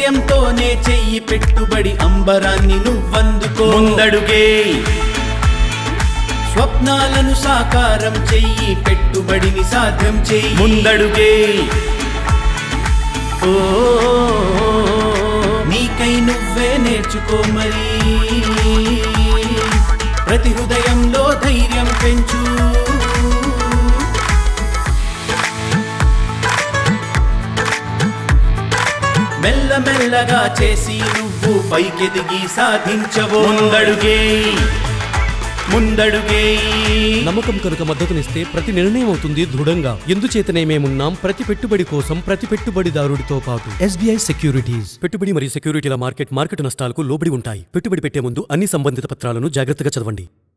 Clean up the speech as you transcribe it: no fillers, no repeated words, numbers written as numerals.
ధైర్యంతోనే చెయ్యి పెట్టుబడి అంబరాన్ని నువ్వందుకో ముందడుగే స్వప్నాలను సాకారం చెయ్యి పెట్టుబడిని సాధ్యం చెయ్యి ముందడుగే ఓ నీకై నువ్వే నేర్చుకో మరి ప్రతి హృదయంలో ధైర్యం పెంచు మెల్లమెల్లగా చేసి నువ్వు పైకెదిగి సాధించవో ముందడుగే ముందడుగే నమ్మకం కనుక మద్దతునిస్తే ప్రతి నిర్ణయం అవుతుంది దృఢంగా. ఎందుచేతనే మేమున్నాం ప్రతి పెట్టుబడి కోసం ప్రతి పెట్టుబడిదారుడితో పాటు. SBI securities. పెట్టుబడి మరియు సెక్యూరిటీల మార్కెట్ నష్టాలకు లోబడి ఉంటాయి. పెట్టుబడి పెట్టే ముందు అన్ని సంబంధిత పత్రాలను జాగ్రత్తగా చదవండి.